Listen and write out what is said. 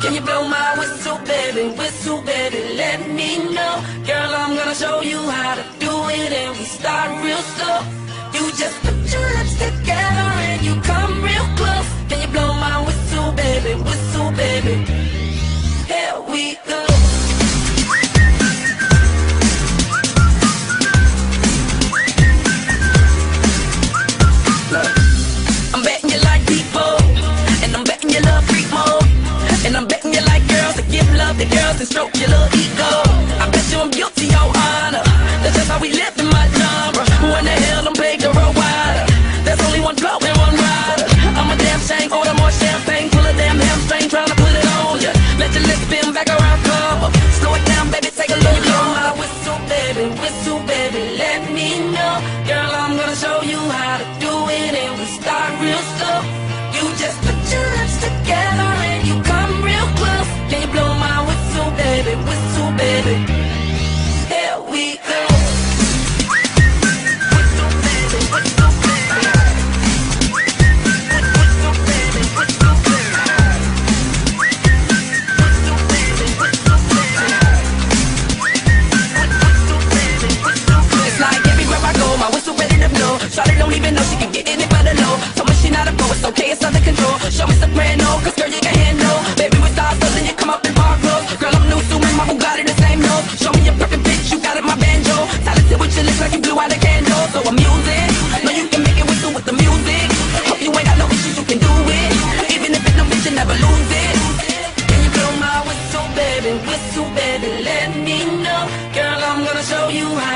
Can you blow my whistle, baby, let me know. Girl, I'm gonna show you how to do it, and we start real slow. You just put your lips together and you come real close. Can you blow my whistle, baby, here we go. Look, I'm betting you like people, and I'm betting you love freak mode, and I'm betting you like girls that give love to girls and stroke your little ego. I bet you I'm guilty, your honor. That's just how we live in my genre. Who in the hell done played the road wider? There's only one blow and one rider. I'm a damn shame, order more champagne, pull a damn hamstring, trying to put it on ya. Let your lips spin back around, cover. Slow it down, baby, take a look. Blow my whistle, baby, let me know. Girl, I'm gonna show you how to do it, and we start real slow. You just put your lips together and you come real close. Can you blow my whistle, baby, here we go. Shawty don't even know she can get in it by the low. Told me she not a pro, it's okay, it's under control. Show me soprano, cause girl you can handle. Baby with stars, so then you come up in park clothes. Girl I'm new, so my Bugatti the same nose. Show me your perfect pitch, you got it, my banjo. Talented with your lips like you blew out a candle. So I'm using, know you can make it whistle with the music. Hope you ain't got no issues, you can do it. Even if it's no bitch, you never lose it. Can you blow my whistle, baby, let me know. Girl, I'm gonna show you how